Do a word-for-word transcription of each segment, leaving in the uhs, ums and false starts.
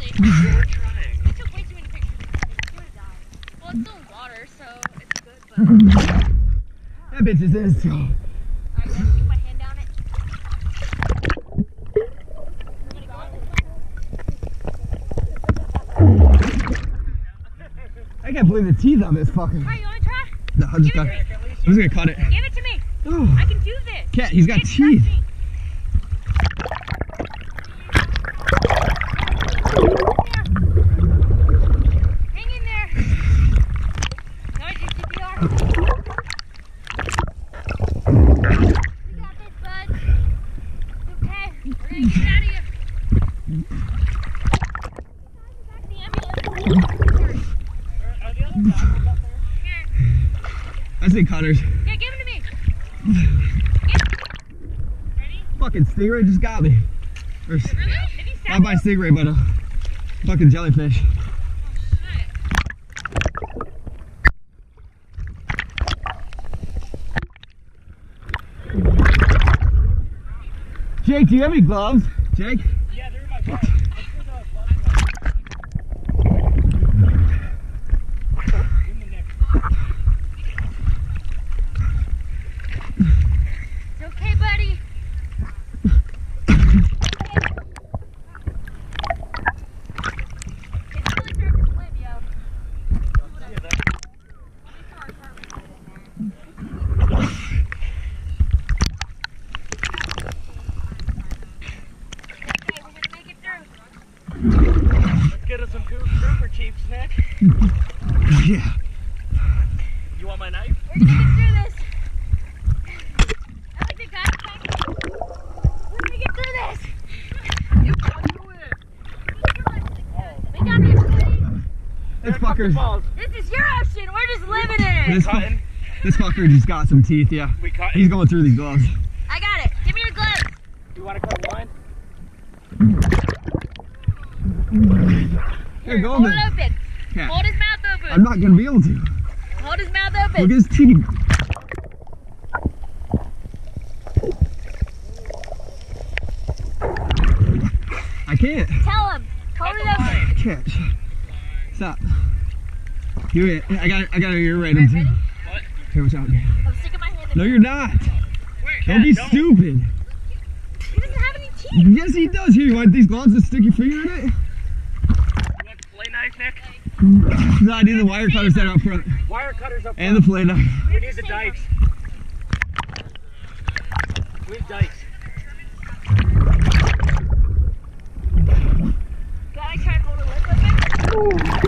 We're trying. I took way too many pictures. It's gonna die. Well, it's still in water, so it's good, but... That bitch is this. So. Alright, guys, keep my hand down it. I'm gonna go this way. I can't believe the teeth on this fucking. Alright, you wanna try? No, I'm just Give gonna. it to me. I'm just gonna cut it. Give it to me. Oh. I can do this. Cat, he's got Can't teeth. trust me. Hang in there. No, I did C P R. You got this, bud. It's okay. We're gonna get out of here. Back in the ambulance. Are the other doctors up there? Here. I say cutters. Yeah, give him to me. Give. Ready? Fucking stingray just got me. Or, Really? Did he not by stingray, but a fucking jellyfish. Jake, do you have any gloves? Jake? Yeah, they're in my pocket. Let's put the gloves on. In the neck. It's okay, buddy. Let's get us some trooper chiefs next. Yeah. You want my knife? We're gonna get through this. I like the guy back. We're gonna get through this. You can do it. We got this, buddy. This fucker's. This is your ocean. We're just living in it. This, fu this fucker just got some teeth, yeah. We cut. He's going through these gloves. I got it. Give me your gloves. You want to cut mine? Here, go Hold then. it open. Yeah. Hold his mouth open. I'm not gonna be able to. Hold his mouth open. Look at his teeth. I can't. Tell him. Hold it open. I can't. Stop. Give it. I got it. I got it. You're right. Alright, ready? What? Here, watch out. I'm sticking my hand in No, it. you're not. Wait, Don't be don't. stupid. He doesn't have any teeth. Yes, he does. Here, you want these gloves to stick your finger in it? You want the play knife, Nick? No, I need the wire cutters that are up front. Wire cutters up And the front. play knife. We need the dikes. We need dikes. Gotta try and hold a lip open.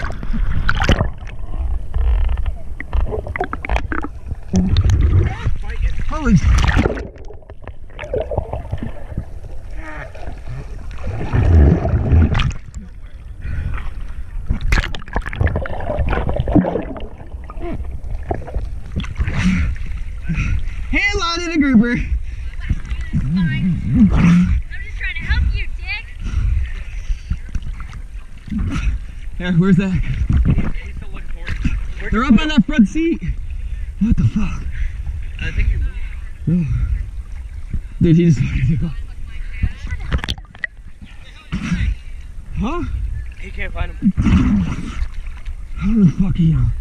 Holy sh- Hand line in a grouper. I'm just trying to help you, Dick. There, where's that? He's still looking for it. Where'd They're you up put on him? that front seat. What the fuck? I think you're moving. Oh. Dude, he just fucking took off. Huh? He can't find him. How the fuck are you?